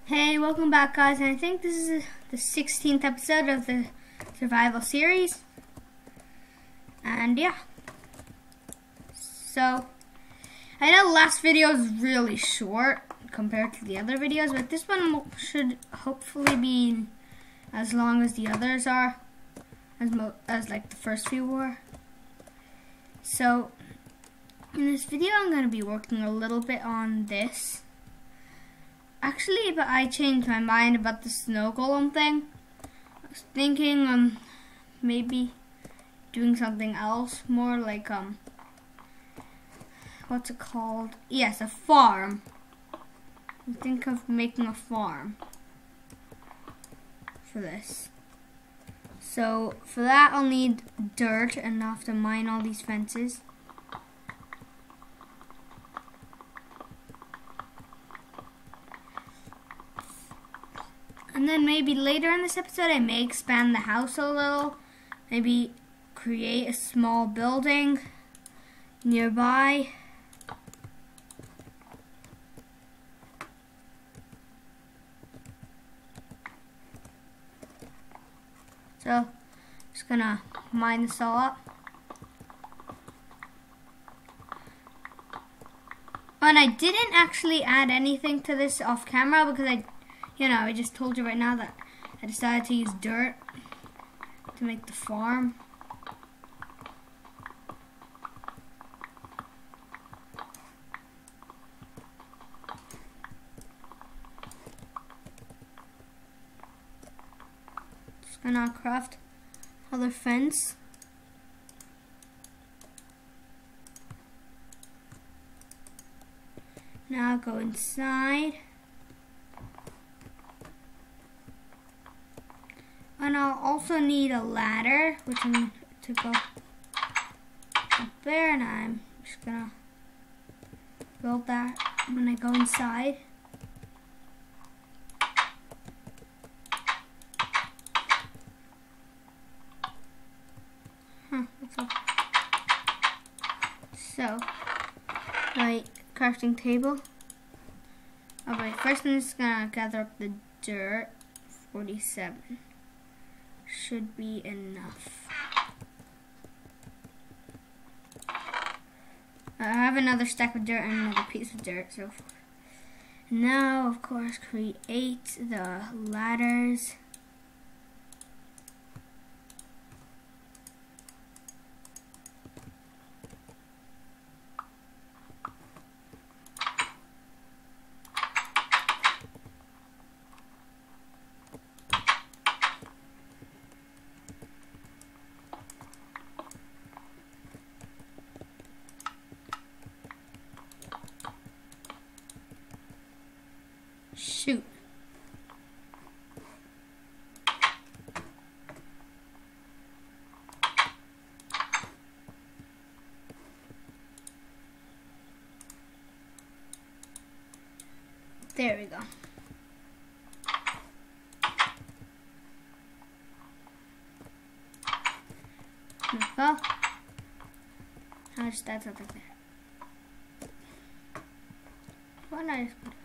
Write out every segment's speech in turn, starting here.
Hey, welcome back guys, and I think this is the 16th episode of the survival series. And yeah, so I know the last video is really short compared to the other videos, but this one should hopefully be as long as the others are, as like the first few were. So in this video I'm going to be working a little bit on this. Actually, but I changed my mind about the snow golem thing. I was thinking maybe doing something else, more like what's it called? Yes, a farm. I think of making a farm for this. So for that I'll need dirt and I'll have to mine all these fences. And then maybe later in this episode I may expand the house a little. Maybe create a small building nearby. So, just gonna mine this all up. And I didn't actually add anything to this off camera because I just told you right now that I decided to use dirt to make the farm. Just gonna craft another fence. Now go inside. And I'll also need a ladder, which I'm going to go up there, and I'm just gonna build that when I go inside. That's all. So, my crafting table. Alright, first I'm just gonna gather up the dirt. 47. Should be enough. I have another stack of dirt and another piece of dirt. So now, of course, create the ladders. Shoot. There we go. There we go. Now just add something there. Why not just put it?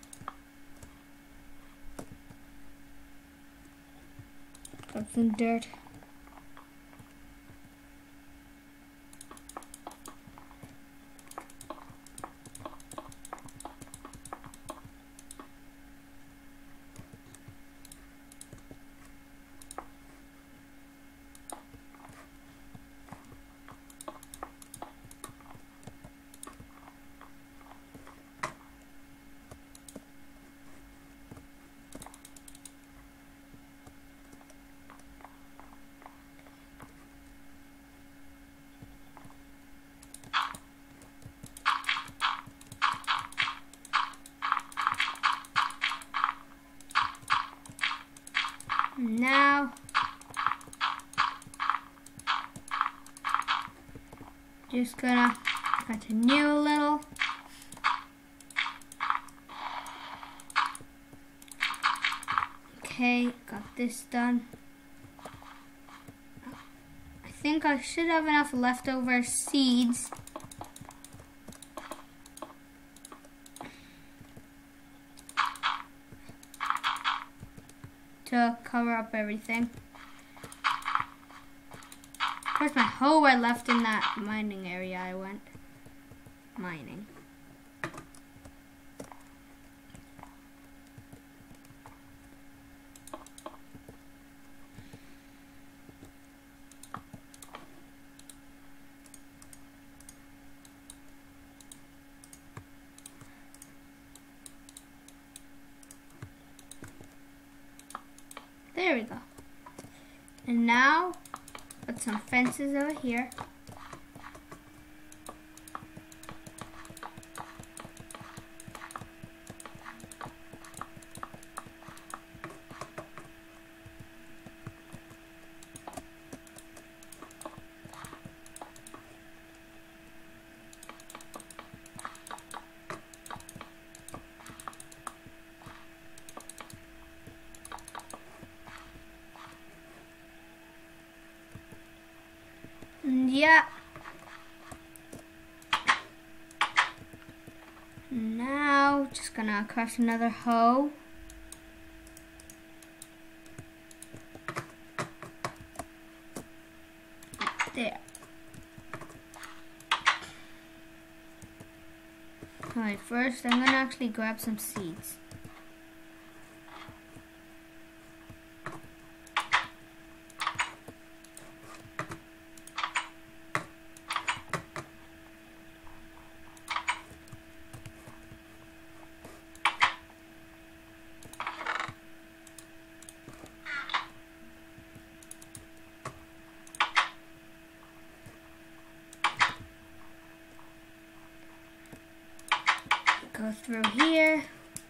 Got some dirt. Now, just gonna continue a little. Okay, got this done. I think I should have enough leftover seeds to cover up everything. Where's my hoe I left in that mining area I went mining? There we go. And now, put some fences over here. And yeah. Now, just gonna craft another hoe. There. Alright, first I'm gonna actually grab some seeds. Go through here.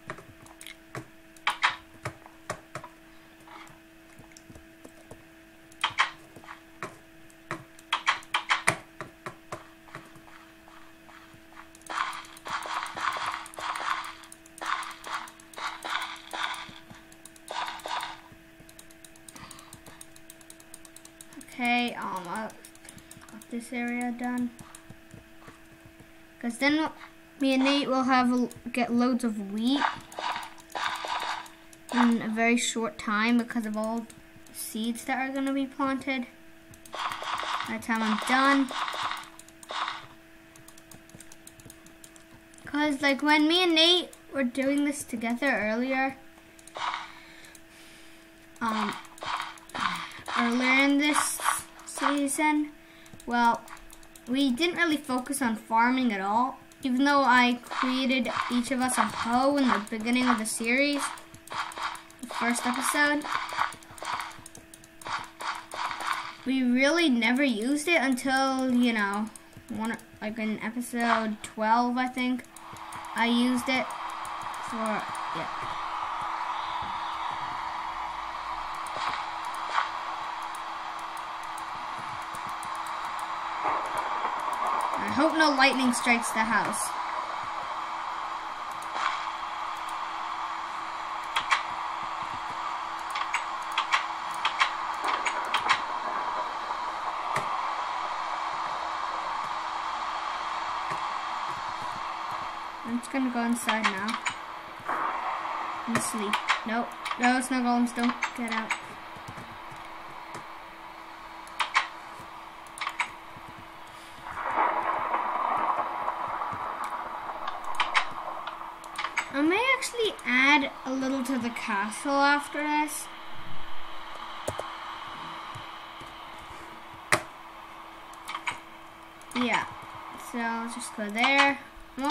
Okay, got this area done. Because then me and Nate will get loads of wheat in a very short time because of all the seeds that are going to be planted. By the time I'm done. Because like when me and Nate were doing this together earlier in this season, well, we didn't really focus on farming at all. Even though I created each of us a hoe in the beginning of the series, the first episode, we really never used it until, you know, like in episode 12, I think, I used it for, yeah. I hope no lightning strikes the house. I'm just gonna go inside now and sleep. Nope, no snow golems, don't get out. I may actually add a little to the castle after this. Yeah, so I'll just go there.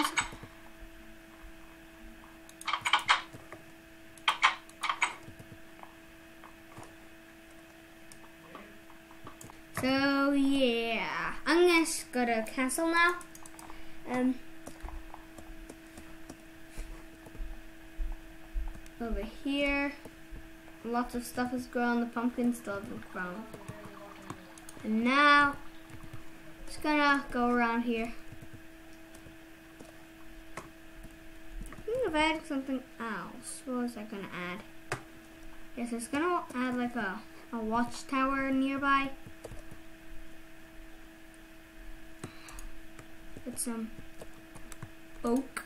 So yeah, I'm gonna go to castle now. Over here, lots of stuff has grown. The pumpkin still hasn't grown. And now, just gonna go around here. I think I've added something else. What was I gonna add? Yes, it's gonna add like a watchtower nearby. With some oak.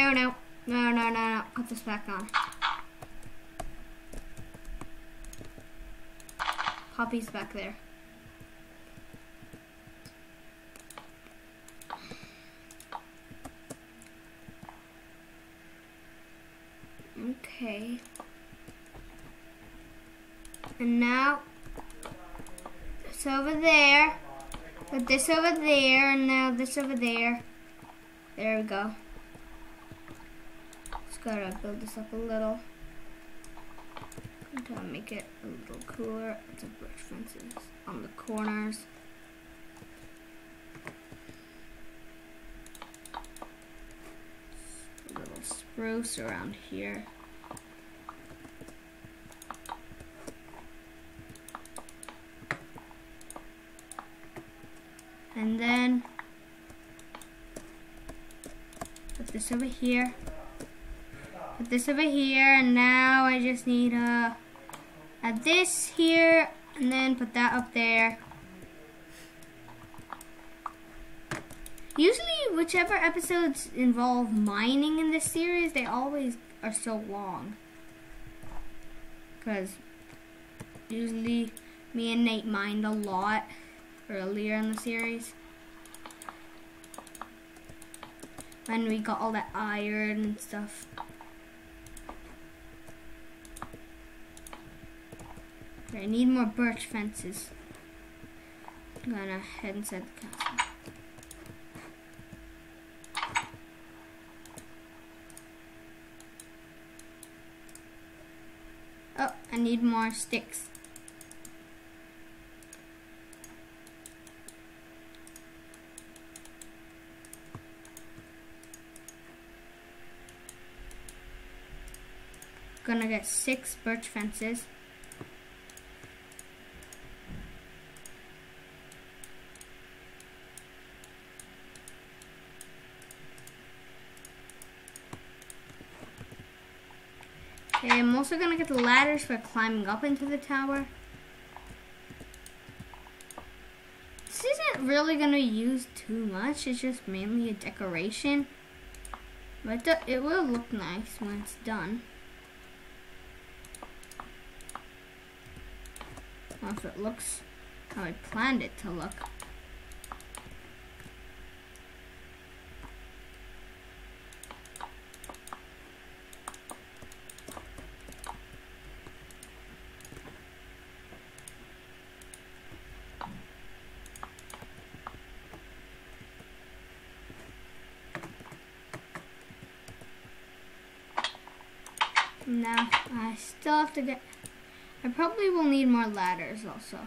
No, no. No, no, no, no. Put this back on. Poppy's back there. Okay. And now, it's over there. Put this over there, and now this over there. There we go. Just gotta build this up a little. Until I make it a little cooler. It's a birch fences on the corners. A little spruce around here. And then put this over here. Put this over here, and now I just need to add this here, and then put that up there. Usually, whichever episodes involve mining in this series, they always are so long. Because usually me and Nate mined a lot earlier in the series. When we got all that iron and stuff. Okay, I need more birch fences. I'm gonna head inside the castle. Oh, I need more sticks. Gonna get 6 birch fences. Okay, I'm also gonna get the ladders for climbing up into the tower. This isn't really gonna use too much, it's just mainly a decoration. But it will look nice when it's done. Well, if it looks how I planned it to look. Now, I still have to get... I probably will need more ladders also.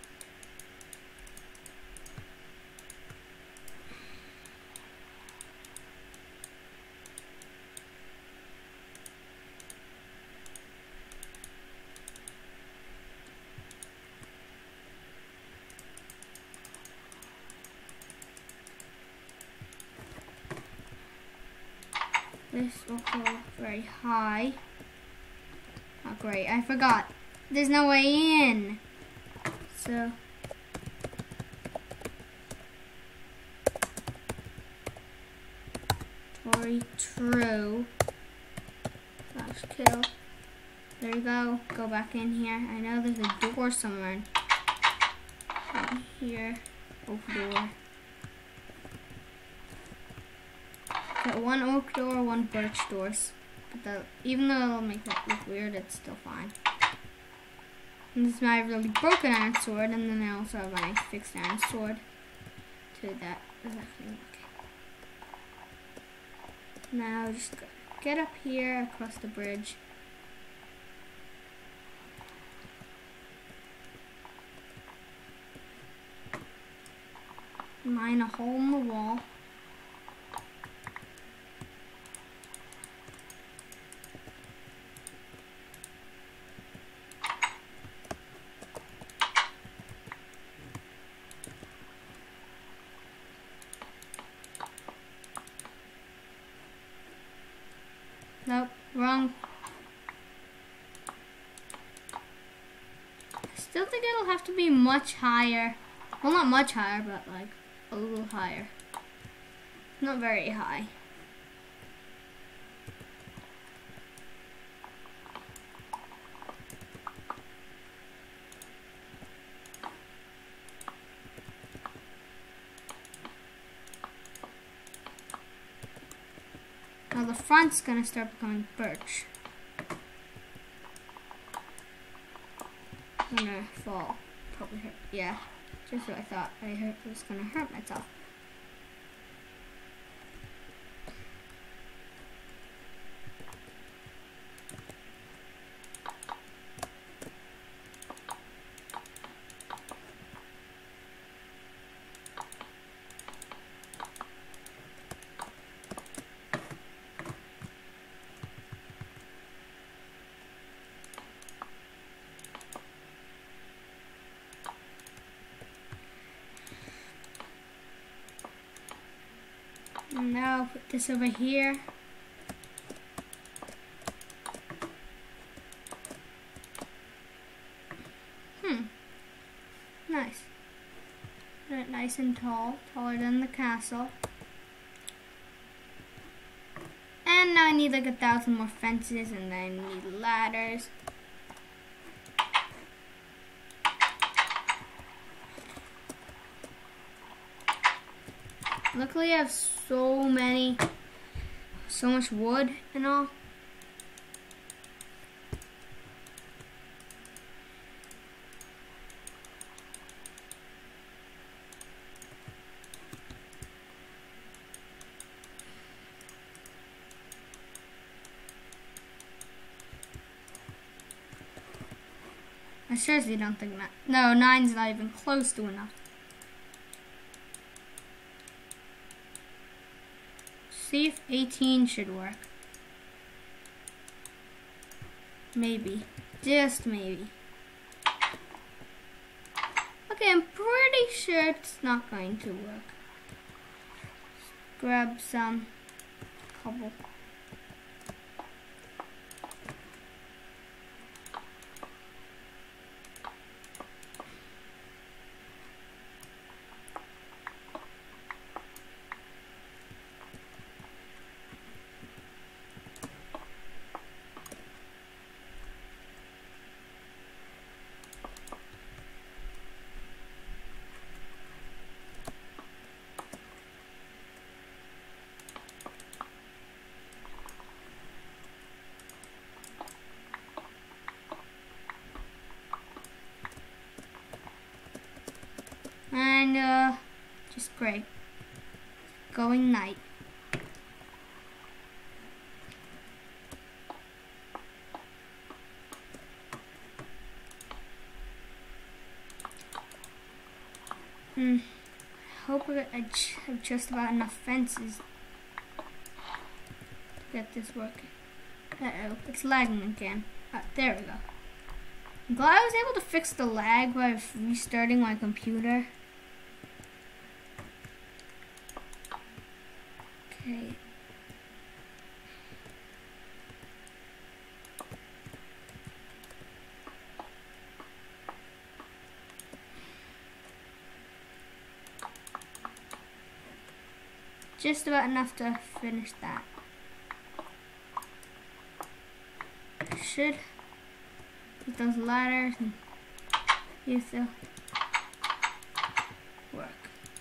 This will go very high. Oh great, I forgot. There's no way in. So Tori true. Slash kill. There you go. Go back in here. I know there's a door somewhere in here. Oak door. Got 1 oak door, 1 birch doors. But even though it'll make it look weird, it's still fine. And this is my really broken iron sword, and then I also have my fixed iron sword. To that is actually okay. Now just get up here across the bridge. Mine a hole in the wall. Nope, wrong. I still think it'll have to be much higher. Well, not much higher, but like a little higher. Not very high. front's gonna start becoming birch. I'm gonna fall. Probably hurt. Yeah, just what I thought. I was gonna hurt myself. And now I'll put this over here. Nice. Put it nice and tall, taller than the castle. And now I need like 1,000 more fences, and then I need ladders. Luckily I have so much wood and all. I seriously don't think that. No, 9's not even close to enough. See if 18 should work. Maybe. Just maybe. Okay, I'm pretty sure it's not going to work. Let's grab some cobble. And just great. Going night. I hope I have just about enough fences to get this working. Uh-oh, it's lagging again. There we go. I'm glad I was able to fix the lag by restarting my computer. Okay. Just about enough to finish that. Should get those ladders and use the work.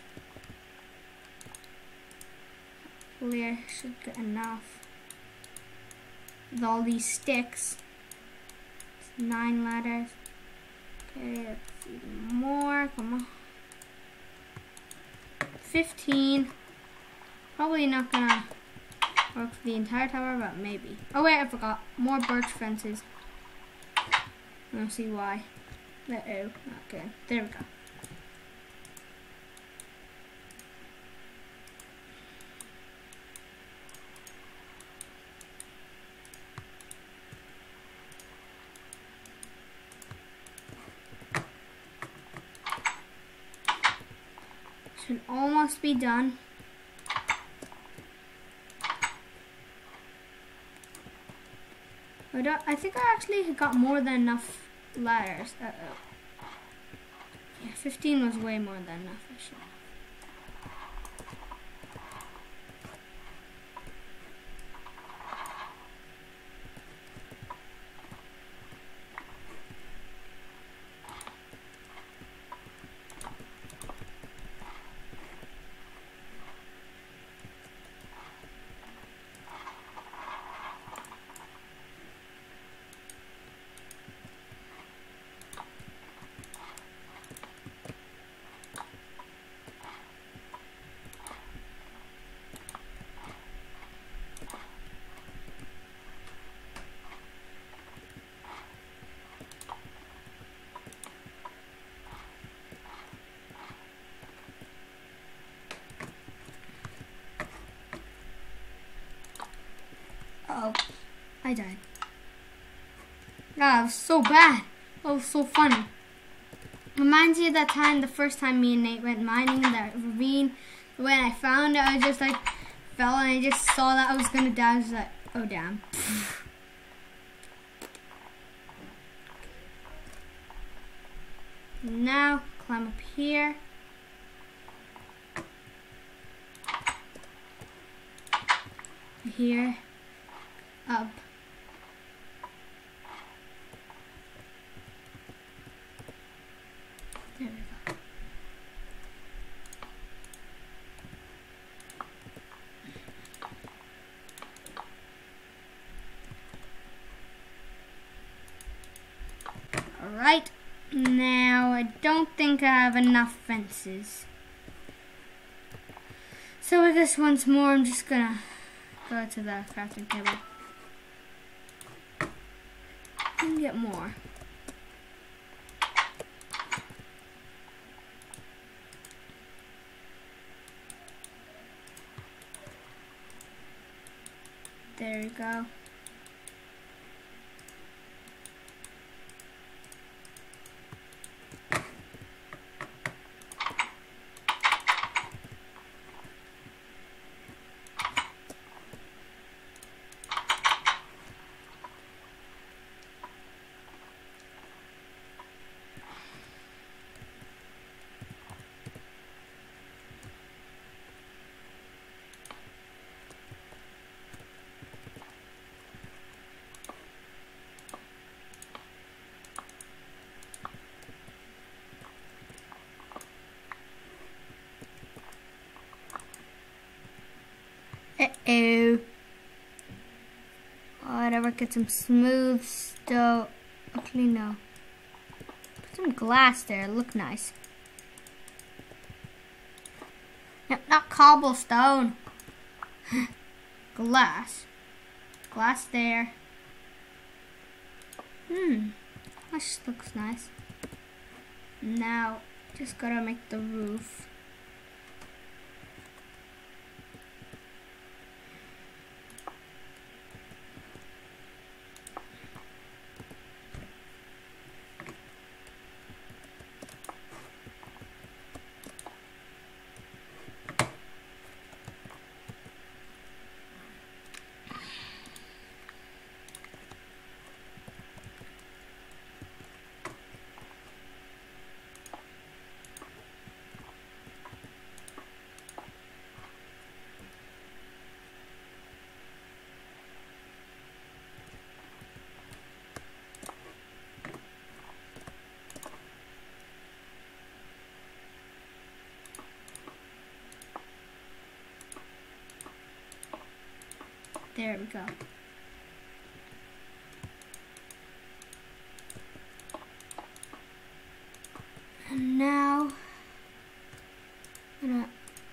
Hopefully I should get enough with all these sticks. It's 9 ladders. Okay, let's even more. Come on. 15. Probably not gonna work for the entire tower, but maybe. Oh wait, I forgot. More birch fences. I don't see why. Uh-oh, not good. There we go. Should almost be done. I think I actually got more than enough ladders. Uh-oh. Yeah, 15 was way more than enough. I should. Uh-oh. I died. That was so bad. That was so funny. Reminds you of that time, the first time me and Nate went mining in that ravine. When I found it, I just like fell and I just saw that I was gonna die. I was like, oh damn. Now, climb up here. Here. Up. There we go. Alright, now I don't think I have enough fences. So I guess once more I'm just gonna go to the crafting table and get more. There we go. Uh-oh. Whatever, get some smooth stone. Actually, no. Put some glass there, look nice. Yep, not cobblestone. Glass. Glass there. That just looks nice. Now, just gotta make the roof. There we go. And now I'm gonna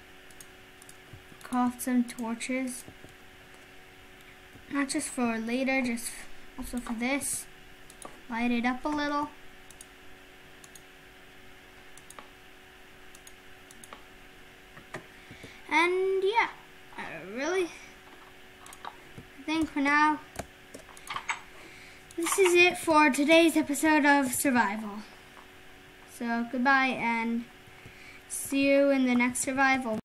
craft some torches. Not just for later, just also for this. Light it up a little. And yeah, I think for now, this is it for today's episode of Survival. So goodbye and see you in the next survival.